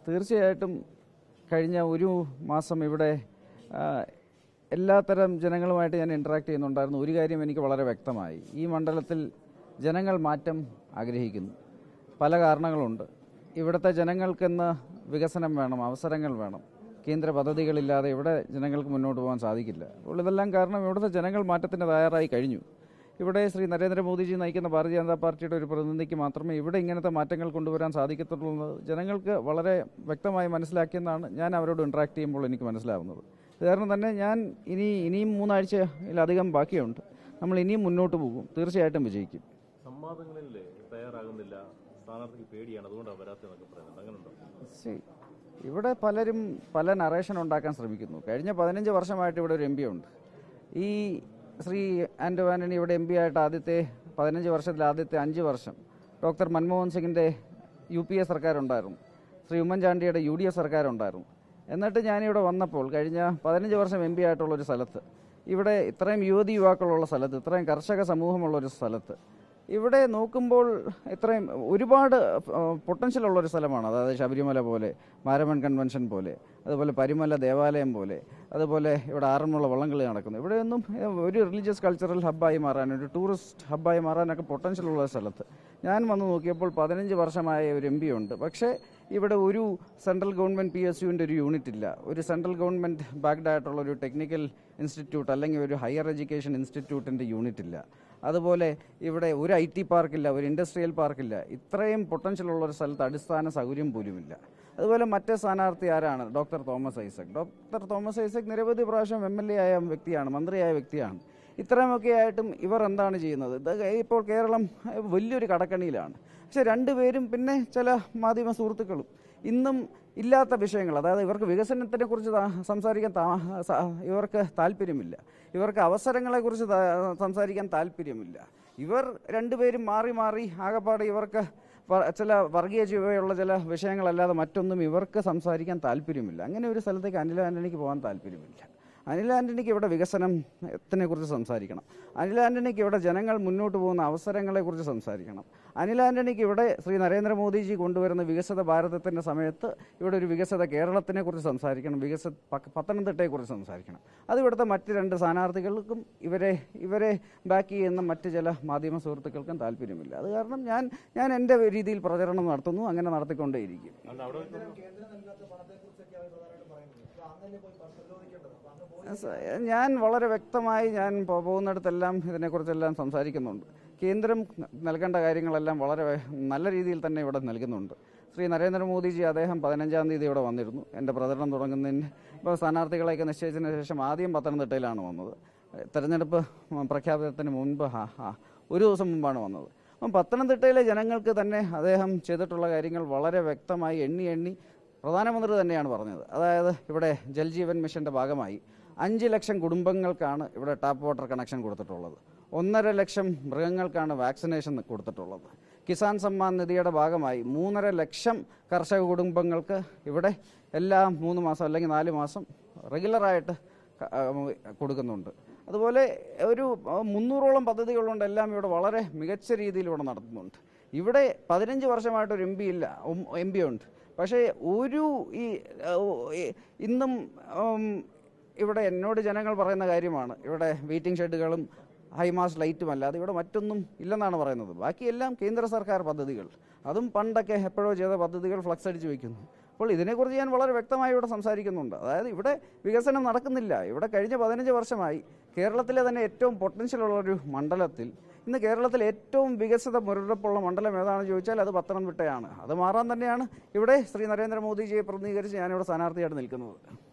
തീർച്ചയായിട്ടും കഴിഞ്ഞ ഒരു മാസം ഇവിടെ എല്ലാത്തരം ജനങ്ങളുമായിട്ട് ഞാൻ ഇൻറ്ററാക്ട് ചെയ്യുന്നുണ്ടായിരുന്നു. ഒരു കാര്യം എനിക്ക് വളരെ വ്യക്തമായി. ഈ മണ്ഡലത്തിൽ ജനങ്ങൾ മാറ്റം ആഗ്രഹിക്കുന്നു. പല കാരണങ്ങളുണ്ട്. ഇവിടുത്തെ ജനങ്ങൾക്കിന്ന് വികസനം വേണം, അവസരങ്ങൾ വേണം. കേന്ദ്ര പദ്ധതികളില്ലാതെ ഇവിടെ ജനങ്ങൾക്ക് മുന്നോട്ട് പോകാൻ സാധിക്കില്ല. അപ്പോൾ ഇതെല്ലാം കാരണം ഇവിടുത്തെ ജനങ്ങൾ മാറ്റത്തിന് തയ്യാറായി കഴിഞ്ഞു. ഇവിടെ ശ്രീ നരേന്ദ്രമോദിജി നയിക്കുന്ന ഭാരതീയ ജനതാ പാർട്ടിയുടെ ഒരു പ്രതിനിധിക്ക് മാത്രമേ ഇവിടെ ഇങ്ങനത്തെ മാറ്റങ്ങൾ കൊണ്ടുവരാൻ സാധിക്കത്തുള്ളൂ. ജനങ്ങൾക്ക് വളരെ വ്യക്തമായി മനസ്സിലാക്കിയെന്നാണ് ഞാൻ അവരോട് ഇൻട്രാക്ട് ചെയ്യുമ്പോൾ എനിക്ക് മനസ്സിലാവുന്നത്. കാരണം തന്നെ ഞാൻ ഇനിയും 3 ആഴ്ചയിലധികം ബാക്കിയുണ്ട്. നമ്മൾ ഇനിയും മുന്നോട്ട് പോകും, തീർച്ചയായിട്ടും വിജയിക്കും. സംവാദങ്ങളിൽ തയ്യാറാകുന്നില്ല, സ്ഥാനാർത്ഥിക്ക് പേടിയാണ്, അതുകൊണ്ടാണ് വരാത്തതെന്നൊക്കെ പറയുന്നത്. അങ്ങനെയുണ്ടോ? ഇവിടെ പലരും പല നറേഷൻ ഉണ്ടാക്കാൻ ശ്രമിക്കുന്നു. കഴിഞ്ഞ 15 വർഷമായിട്ട് ഇവിടെ ഒരു എം പി ഉണ്ട്. ഈ ശ്രീ ആന്റോ ആന്റണി ഇവിടെ എം പി ആയിട്ട് ആദ്യത്തെ 15 വർഷത്തിൽ ആദ്യത്തെ 5 വർഷം ഡോക്ടർ മൻമോഹൻ സിംഗിൻ്റെ UPA സർക്കാരുണ്ടായിരുന്നു, ശ്രീ ഉമ്മൻചാണ്ടിയുടെ UDF സർക്കാരുണ്ടായിരുന്നു. എന്നിട്ട് ഞാനിവിടെ വന്നപ്പോൾ കഴിഞ്ഞ 15 വർഷം എം പി ആയിട്ടുള്ളൊരു സ്ഥലത്ത്, ഇവിടെ ഇത്രയും യുവതി യുവാക്കളുള്ള സ്ഥലത്ത്, ഇത്രയും കർഷക സമൂഹമുള്ളൊരു സ്ഥലത്ത് ഇവിടെ നോക്കുമ്പോൾ ഇത്രയും ഒരുപാട് പൊട്ടൻഷ്യലുള്ളൊരു സ്ഥലമാണ്. അതായത് ശബരിമല പോലെ, മാരമൺ കൺവെൻഷൻ പോലെ, അതുപോലെ പരിമല ദേവാലയം പോലെ, അതുപോലെ ഇവിടെ ആറന്മുള വള്ളംകളി നടക്കുന്നു. ഇവിടെയൊന്നും ഒരു റിലീജിയസ് കൾച്ചറൽ ഹബ്ബായി മാറാൻ, ഒരു ടൂറിസ്റ്റ് ഹബ്ബായി മാറാനൊക്കെ പൊട്ടൻഷ്യലുള്ള സ്ഥലത്ത് ഞാൻ വന്ന് നോക്കിയപ്പോൾ 15 വർഷമായ ഒരു എം പി ഉണ്ട്. പക്ഷേ ഇവിടെ ഒരു സെൻട്രൽ ഗവൺമെൻറ് PSUവിൻ്റെ ഒരു യൂണിറ്റ് ഇല്ല. ഒരു സെൻട്രൽ ഗവൺമെൻറ് ബാക്ക്ഡ് ആയിട്ടുള്ള ഒരു ടെക്നിക്കൽ ഇൻസ്റ്റിറ്റ്യൂട്ട് അല്ലെങ്കിൽ ഒരു ഹയർ എഡ്യൂക്കേഷൻ ഇൻസ്റ്റിറ്റ്യൂട്ടിൻ്റെ യൂണിറ്റ് ഇല്ല. അതുപോലെ ഇവിടെ ഒരു IT പാർക്കില്ല, ഒരു ഇൻഡസ്ട്രിയൽ പാർക്കില്ല. ഇത്രയും പൊട്ടൻഷ്യലുള്ള ഒരു സ്ഥലത്ത് അടിസ്ഥാന സൗകര്യം പോലുമില്ല. അതുപോലെ മറ്റേ സ്ഥാനാർത്ഥി ആരാണ്? Doctor Thomas Isaac. Doctor Thomas Isaac നിരവധി പ്രാവശ്യം MLA ആയ വ്യക്തിയാണ്, മന്ത്രിയായ വ്യക്തിയാണ്. ഇത്രയുമൊക്കെ ആയിട്ടും ഇവർ എന്താണ് ചെയ്യുന്നത്? ഇപ്പോൾ കേരളം വലിയൊരു കടക്കണിയിലാണ്. പക്ഷെ രണ്ടുപേരും പിന്നെ ചില മാധ്യമ സുഹൃത്തുക്കളും ഇന്നും ഇല്ലാത്ത വിഷയങ്ങൾ, അതായത് ഇവർക്ക് വികസനത്തിനെ കുറിച്ച് സംസാരിക്കാൻ ഇവർക്ക് താല്പര്യമില്ല, ഇവർക്ക് അവസരങ്ങളെക്കുറിച്ച് സംസാരിക്കാൻ താല്പര്യമില്ല. ഇവർ രണ്ടുപേരും മാറി മാറി ആകപ്പാട് ഇവർക്ക് ചില വർഗീയ ചുവയുള്ള ചില വിഷയങ്ങളല്ലാതെ മറ്റൊന്നും ഇവർക്ക് സംസാരിക്കാൻ താല്പര്യമില്ല. അങ്ങനെ ഒരു സ്ഥലത്തേക്ക് അനിൽ ആന്റണിക്ക് പോകാൻ താല്പര്യമില്ല. അനിൽ ആന്റണിക്ക് ഇവിടെ വികസനത്തിനെ കുറിച്ച് സംസാരിക്കണം. അനിൽ ആന്റണിക്ക് ഇവിടെ ജനങ്ങൾ മുന്നോട്ട് പോകുന്ന അവസരങ്ങളെക്കുറിച്ച് സംസാരിക്കണം. അനിൽ ആന്റണിക്ക് ഇവിടെ ശ്രീ നരേന്ദ്രമോദിജി കൊണ്ടുവരുന്ന വികസിത ഭാരതത്തിൻ്റെ സമയത്ത് ഇവിടെ ഒരു വികസിത കേരളത്തിനെ കുറിച്ച് സംസാരിക്കണം, പത്തനംതിട്ടയെക്കുറിച്ച് സംസാരിക്കണം. അത് ഇവിടുത്തെ മറ്റ് 2 സ്ഥാനാർത്ഥികൾക്കും ഇവരെ ബാക്ക് ചെയ്യുന്ന മറ്റ് ചില മാധ്യമ സുഹൃത്തുക്കൾക്കും താല്പര്യമില്ല. അത് കാരണം ഞാൻ എൻ്റെ രീതിയിൽ പ്രചരണം നടത്തുന്നു, അങ്ങനെ നടത്തിക്കൊണ്ടേയിരിക്കും. ഞാൻ വളരെ വ്യക്തമായി ഞാൻ പോകുന്നിടത്തെല്ലാം ഇതിനെക്കുറിച്ചെല്ലാം സംസാരിക്കുന്നുണ്ട്. കേന്ദ്രം നൽകേണ്ട കാര്യങ്ങളെല്ലാം വളരെ നല്ല രീതിയിൽ തന്നെ ഇവിടെ നൽകുന്നുണ്ട്. ശ്രീ നരേന്ദ്രമോദിജി അദ്ദേഹം 15-ാം തീയതി ഇവിടെ വന്നിരുന്നു. എൻ്റെ പ്രചരണം തുടങ്ങുന്നതിന് ഇപ്പോൾ സ്ഥാനാർത്ഥികളെയൊക്കെ നിശ്ചയിച്ചതിന് ശേഷം ആദ്യം പത്തനംതിട്ടയിലാണ് വന്നത്. തെരഞ്ഞെടുപ്പ് പ്രഖ്യാപനത്തിന് മുൻപ് ഒരു ദിവസം മുമ്പാണ് വന്നത്. അപ്പം പത്തനംതിട്ടയിലെ ജനങ്ങൾക്ക് തന്നെ അദ്ദേഹം ചെയ്തിട്ടുള്ള കാര്യങ്ങൾ വളരെ വ്യക്തമായി എണ്ണി പ്രധാനമന്ത്രി തന്നെയാണ് പറഞ്ഞത്. അതായത് ഇവിടെ ജൽജീവൻ മിഷൻ്റെ ഭാഗമായി 5 ലക്ഷം കുടുംബങ്ങൾക്കാണ് ഇവിടെ ടാപ്പ് വാട്ടർ കണക്ഷൻ കൊടുത്തിട്ടുള്ളത്. 1.5 ലക്ഷം മൃഗങ്ങൾക്കാണ് വാക്സിനേഷൻ കൊടുത്തിട്ടുള്ളത്. കിസാൻ സമ്മാൻ നിധിയുടെ ഭാഗമായി 3.5 ലക്ഷം കർഷക കുടുംബങ്ങൾക്ക് ഇവിടെ എല്ലാ 3 മാസം അല്ലെങ്കിൽ 4 മാസം റെഗുലറായിട്ട് കൊടുക്കുന്നുണ്ട്. അതുപോലെ ഒരു 300ഓളം പദ്ധതികളുണ്ട്. എല്ലാം ഇവിടെ വളരെ മികച്ച രീതിയിൽ ഇവിടെ നടത്തുന്നുണ്ട്. ഇവിടെ 15 വർഷമായിട്ടൊരു എം പി ഉണ്ട്. പക്ഷേ ഇന്നും ഇവിടെ എന്നോട് ജനങ്ങൾ പറയുന്ന കാര്യമാണ്, ഇവിടെ വെയിറ്റിംഗ് ഷെഡുകളും ഹൈമാസ് ലൈറ്റും അല്ലാതെ ഇവിടെ മറ്റൊന്നും ഇല്ലെന്നാണ് പറയുന്നത്. ബാക്കിയെല്ലാം കേന്ദ്ര സർക്കാർ പദ്ധതികൾ, അതും പണ്ടൊക്കെ എപ്പോഴോ ചെയ്ത പദ്ധതികൾ ഫ്ലക്സ് അടിച്ച് വയ്ക്കുന്നു. അപ്പോൾ ഇതിനെക്കുറിച്ച് ഞാൻ വളരെ വ്യക്തമായി ഇവിടെ സംസാരിക്കുന്നുണ്ട്. അതായത് ഇവിടെ വികസനം നടക്കുന്നില്ല. ഇവിടെ കഴിഞ്ഞ 15 വർഷമായി കേരളത്തിലെ തന്നെ ഏറ്റവും പൊട്ടൻഷ്യലുള്ളൊരു മണ്ഡലത്തിൽ ഇന്ന് കേരളത്തിൽ ഏറ്റവും വികസിത മുരടിപ്പുള്ള മണ്ഡലം ഏതാണെന്ന് ചോദിച്ചാൽ അത് പത്തനംതിട്ടയാണ്. അത് മാറാൻ തന്നെയാണ് ഇവിടെ ശ്രീ നരേന്ദ്രമോദിജിയെ പ്രതിനിധീകരിച്ച് ഞാനിവിടെ സ്ഥാനാർത്ഥിയായിട്ട് നിൽക്കുന്നത്.